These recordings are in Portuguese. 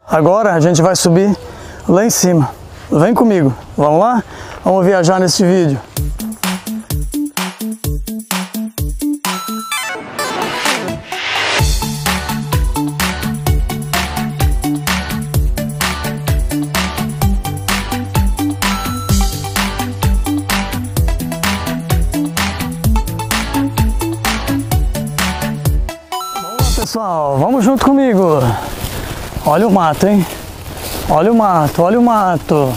Agora a gente vai subir lá em cima. Vem comigo, vamos lá? Vamos viajar nesse vídeo. Pessoal, vamos junto comigo. Olha o mato, hein? Olha o mato, olha o mato.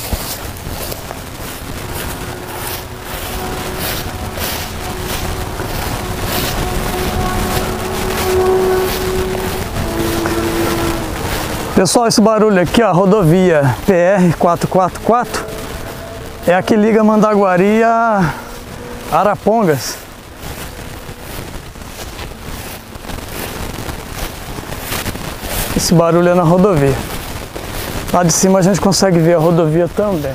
Pessoal, esse barulho aqui, ó, a rodovia PR-444 é a que liga Mandaguari a Arapongas. Esse barulho é na rodovia. Lá de cima a gente consegue ver a rodovia também.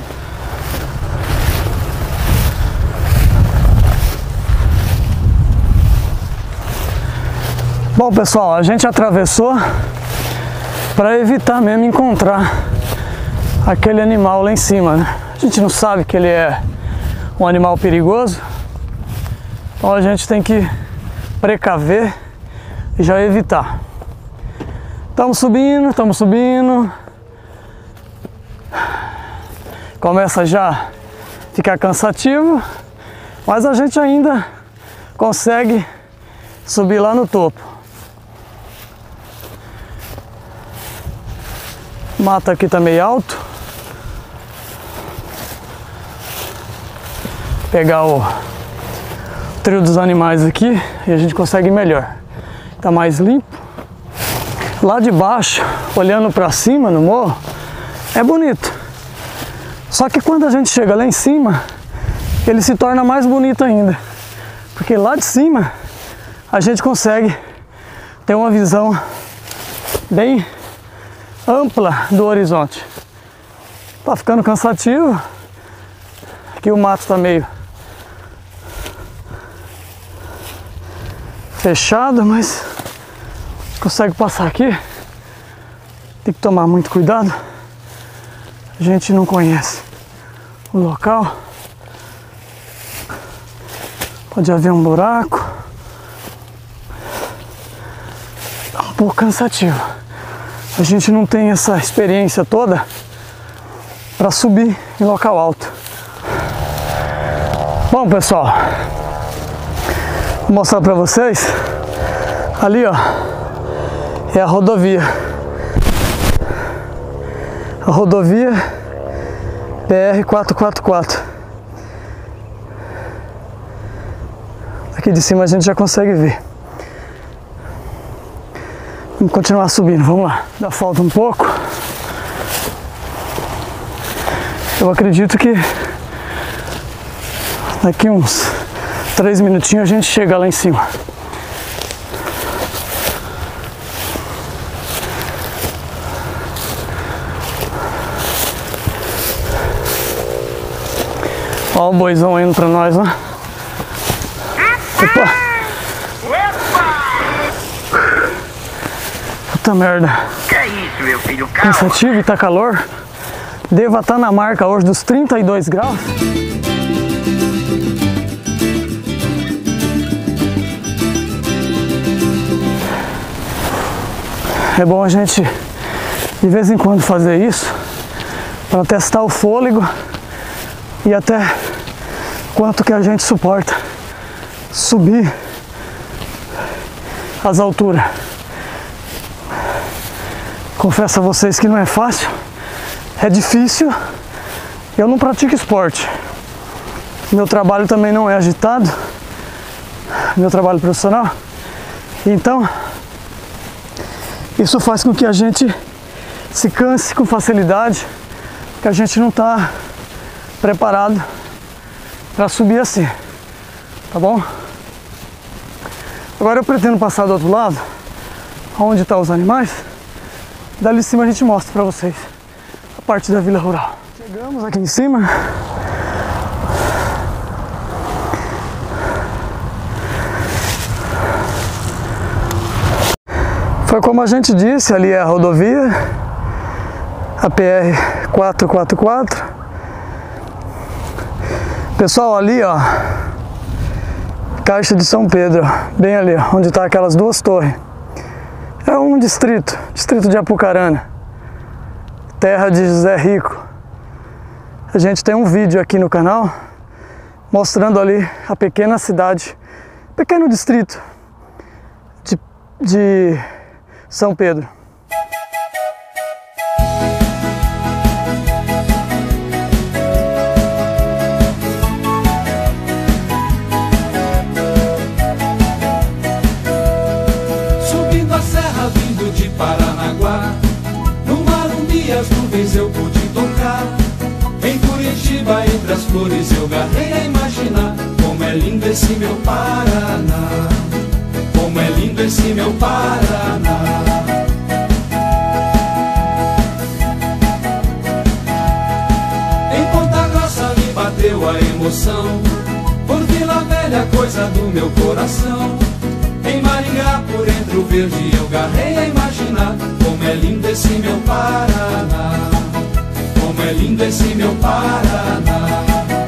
Bom, pessoal, a gente atravessou para evitar mesmo encontrar aquele animal lá em cima, né? A gente não sabe que ele é um animal perigoso, então a gente tem que precaver e já evitar. Estamos subindo. Começa já a ficar cansativo, mas a gente ainda consegue subir lá no topo. O mato aqui tá meio alto. Pegar o trio dos animais aqui e a gente consegue melhor. Tá mais limpo. Lá de baixo, olhando para cima no morro, é bonito. Só que quando a gente chega lá em cima, ele se torna mais bonito ainda. Porque lá de cima, a gente consegue ter uma visão bem ampla do horizonte. Tá ficando cansativo. Aqui o mato tá meio fechado, mas consegue passar aqui. Tem que tomar muito cuidado. A gente não conhece o local. Pode haver um buraco. É um pouco cansativo. A gente não tem essa experiência toda para subir em local alto. Bom, pessoal, vou mostrar para vocês. Ali, ó, é a rodovia. A rodovia PR-444. Aqui de cima a gente já consegue ver. Vamos continuar subindo, vamos lá. Ainda falta um pouco. Eu acredito que daqui uns 3 minutinhos a gente chega lá em cima. Olha o boizão indo pra nós, ó. Opa! Puta merda. Que é isso, meu filho? Calma. Cansativo e tá calor. Deva estar na marca hoje dos 32 graus. É bom a gente de vez em quando fazer isso para testar o fôlego e até quanto que a gente suporta subir as alturas. Confesso a vocês que não é fácil, é difícil. Eu não pratico esporte. Meu trabalho também não é agitado, meu trabalho profissional. Então, isso faz com que a gente se canse com facilidade, que a gente não está preparado para subir assim, tá bom? Agora eu pretendo passar do outro lado, onde estão os animais. Dali de cima a gente mostra para vocês a parte da Vila Rural. Chegamos aqui em cima. Foi como a gente disse, ali é a rodovia a PR 444. Pessoal, ali ó, Caixa de São Pedro, bem ali, ó, onde tá aquelas duas torres. É um distrito de Apucarana, terra de José Rico. A gente tem um vídeo aqui no canal mostrando ali a pequena cidade, pequeno distrito de São Pedro. Subindo a serra vindo de Paranaguá, no Marumbi as nuvens eu pude tocar. Em Curitiba entre as flores eu garrei a imaginar como é lindo esse meu Paraná, como é lindo esse meu Paraná. Em Ponta Grossa me bateu a emoção, por Vila Velha coisa do meu coração. Em Maringá por entre o verde eu garrei a imaginar como é lindo esse meu Paraná, como é lindo esse meu Paraná.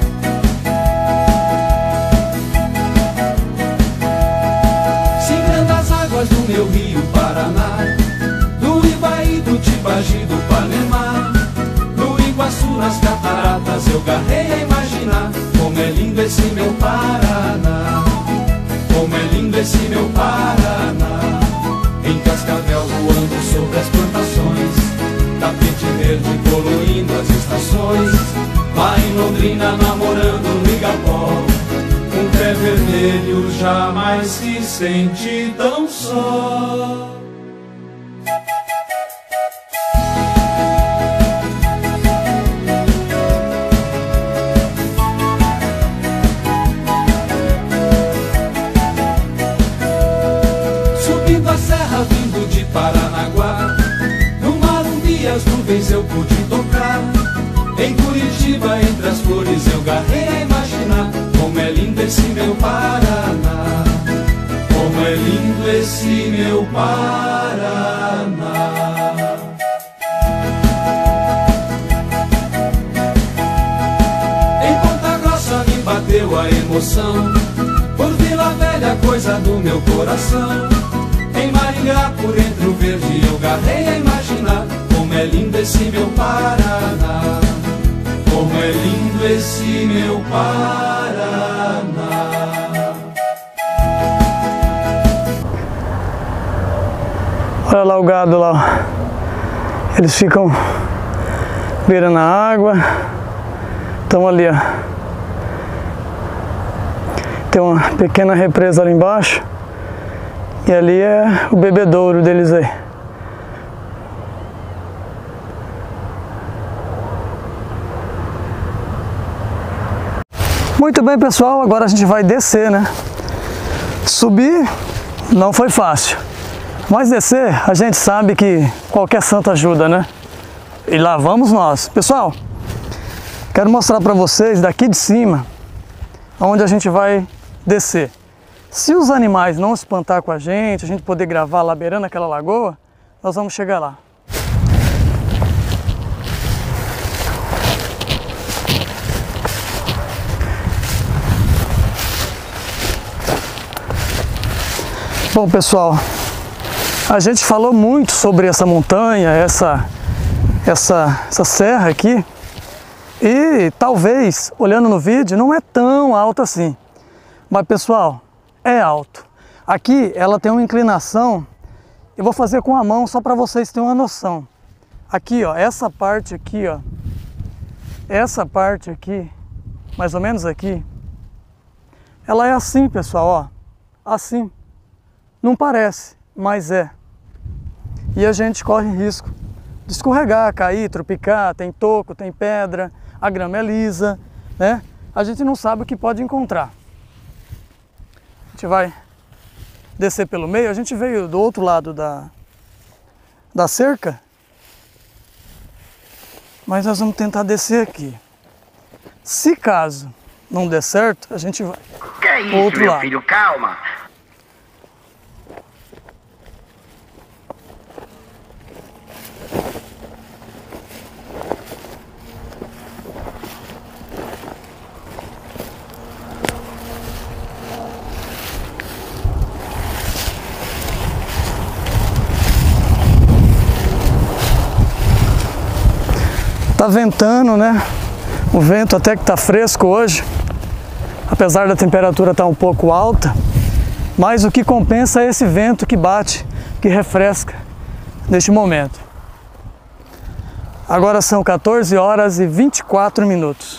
Singrando as águas do meu rio Paraná, do Ibaí, do Tibagi, do Panemá, no Iguaçu, nas cataratas eu garrei a imaginar como é lindo esse meu Paraná, como é lindo esse meu Paraná. Em Cascavel voando sobre as plantações, tapete verde poluindo as estações. Lá em Londrina namorando no Igapó, um pé vermelho jamais se sente tão só. Subindo a serra vindo de Paranaguá, no Marumbi as nuvens eu pude tocar. Em Curitiba entre as flores eu garrei a imaginar como é lindo esse meu Paraná, como é lindo esse meu Paraná. Em Ponta Grossa me bateu a emoção, por Vila Velha coisa do meu coração. Em Maringá por entre o verde eu garrei a imaginar como é lindo esse meu Paraná, como é lindo esse meu Paraná. Olha lá o gado lá, eles ficam beirando a água, estão ali ó. Tem uma pequena represa ali embaixo e ali é o bebedouro deles aí. Muito bem, pessoal, agora a gente vai descer, né? Subir não foi fácil, mas descer a gente sabe que qualquer santo ajuda, né? E lá vamos nós. Pessoal, quero mostrar para vocês daqui de cima onde a gente vai descer. Se os animais não se espantar com a gente poder gravar lá beirando aquela lagoa, nós vamos chegar lá. Bom, pessoal, a gente falou muito sobre essa montanha, essa serra aqui, e talvez, olhando no vídeo, não é tão alta assim. Mas, pessoal, é alto. Aqui ela tem uma inclinação, eu vou fazer com a mão só para vocês terem uma noção. Aqui, ó, essa parte aqui, ó, essa parte aqui, mais ou menos aqui, ela é assim, pessoal, ó, assim. Não parece, mas é. E a gente corre risco de escorregar, cair, tropicar, tem toco, tem pedra, a grama é lisa, né? A gente não sabe o que pode encontrar. A gente vai descer pelo meio, a gente veio do outro lado da cerca, mas nós vamos tentar descer aqui. Se caso não der certo, a gente vai Que é pro isso, outro meu lado. filho? Calma. Tá ventando, né? O vento até que tá fresco hoje, apesar da temperatura estar um pouco alta, mas o que compensa é esse vento que bate, que refresca neste momento. Agora são 14 horas e 24 minutos.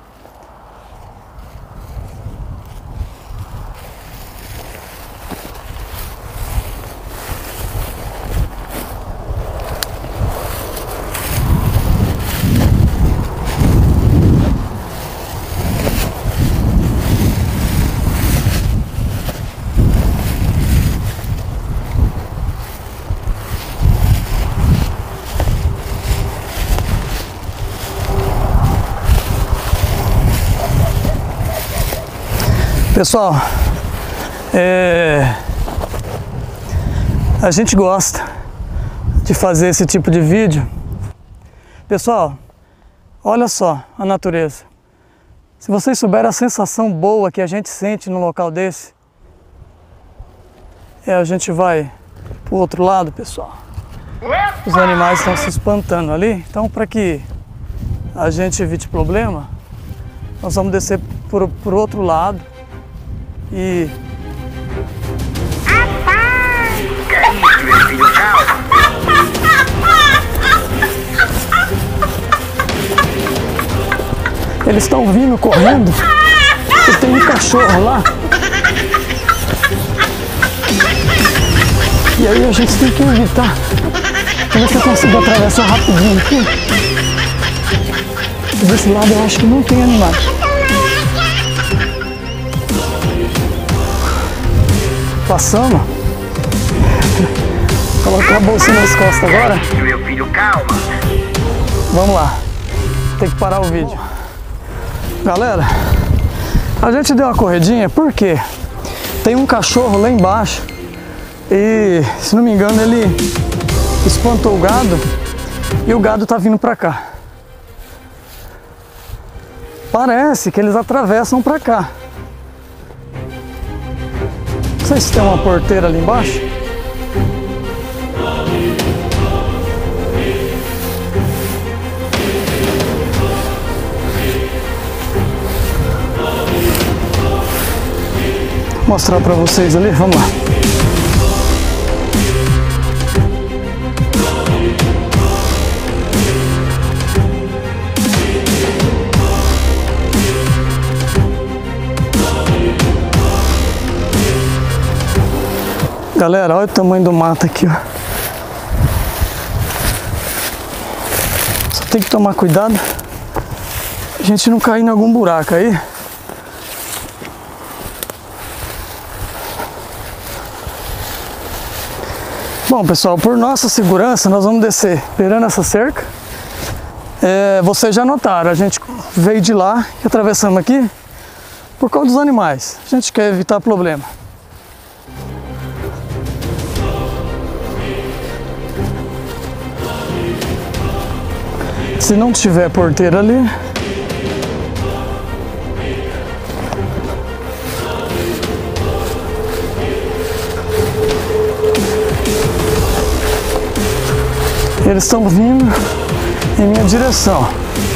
Pessoal, a gente gosta de fazer esse tipo de vídeo. Pessoal, olha só a natureza. Se vocês souberem a sensação boa que a gente sente num local desse, a gente vai pro outro lado, pessoal. Os animais estão se espantando ali, então para que a gente evite problema, nós vamos descer por outro lado. E... Que é isso, meu filho? Calma. Eles estão vindo correndo e tem um cachorro lá. E aí a gente tem que evitar. Pra ver se eu consigo atravessar rapidinho aqui. Desse lado eu acho que não tem animais. Passamos. Colocar a bolsa nas costas agora. Que é isso, meu filho? Calma. Vamos lá. Tem que parar o vídeo. Galera, a gente deu uma corridinha porque tem um cachorro lá embaixo e, se não me engano, ele espantou o gado e o gado tá vindo pra cá. Parece que eles atravessam pra cá. Não sei se tem uma porteira ali embaixo. Vou mostrar pra vocês ali, vamos lá. Galera, olha o tamanho do mato aqui, ó. Só tem que tomar cuidado a gente não cair em algum buraco aí. Bom, pessoal, por nossa segurança nós vamos descer beirando essa cerca. Vocês já notaram, a gente veio de lá e atravessamos aqui por causa dos animais. A gente quer evitar problema. Se não tiver porteira ali, eles estão vindo em minha direção.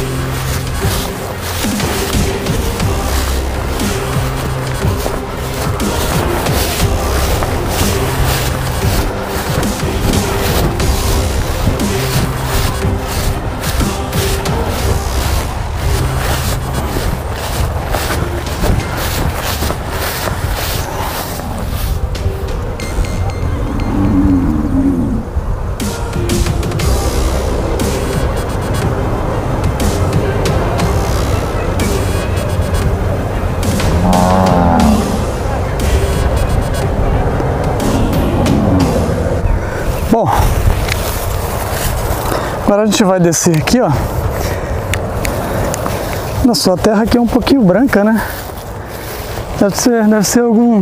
Bom, agora a gente vai descer aqui, ó. Nossa, a terra aqui é um pouquinho branca, né? Deve ser algum...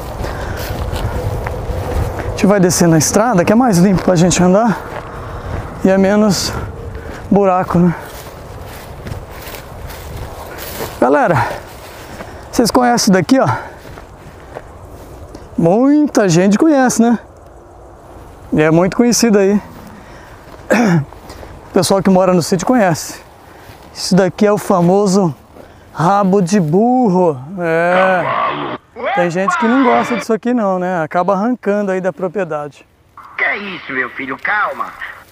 A gente vai descer na estrada, que é mais limpo pra gente andar e é menos buraco, né? Galera, vocês conhecem daqui, ó? Muita gente conhece, né? E é muito conhecido aí. O pessoal que mora no sítio conhece. Isso daqui é o famoso rabo de burro. Tem gente que não gosta disso aqui não, né? Acaba arrancando aí da propriedade. Que é isso, meu filho? Calma.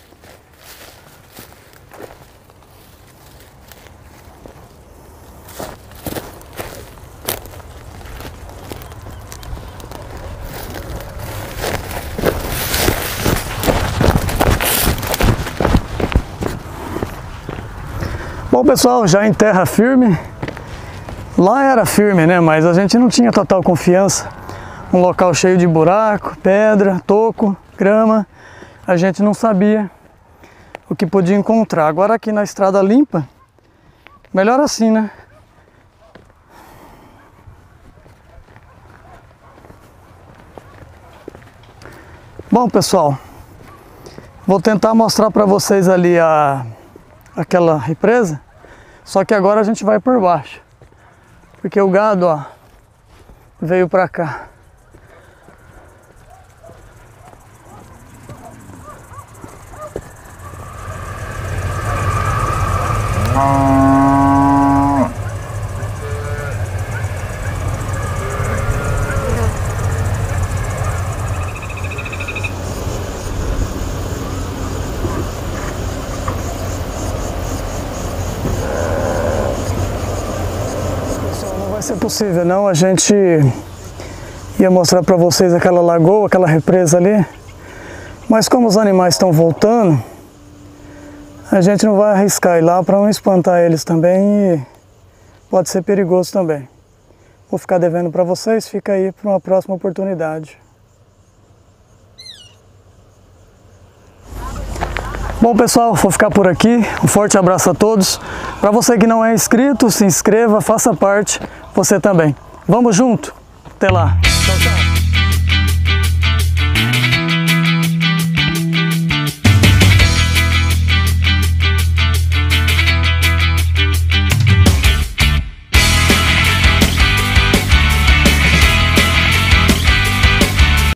Bom, pessoal, já em terra firme. Lá era firme, né? Mas a gente não tinha total confiança. Um local cheio de buraco, pedra, toco, grama. A gente não sabia o que podia encontrar. Agora aqui na estrada limpa, melhor assim, né? Bom, pessoal, vou tentar mostrar para vocês ali aquela represa, só que agora a gente vai por baixo, porque o gado, ó, veio para cá. Não vai ser possível não, a gente ia mostrar para vocês aquela lagoa, aquela represa ali, mas como os animais estão voltando, a gente não vai arriscar ir lá para não espantar eles também e pode ser perigoso também. Vou ficar devendo para vocês, fica aí para uma próxima oportunidade. Bom, pessoal, vou ficar por aqui. Um forte abraço a todos. Para você que não é inscrito, se inscreva, faça parte, você também. Vamos junto? Até lá. Tchau, tchau.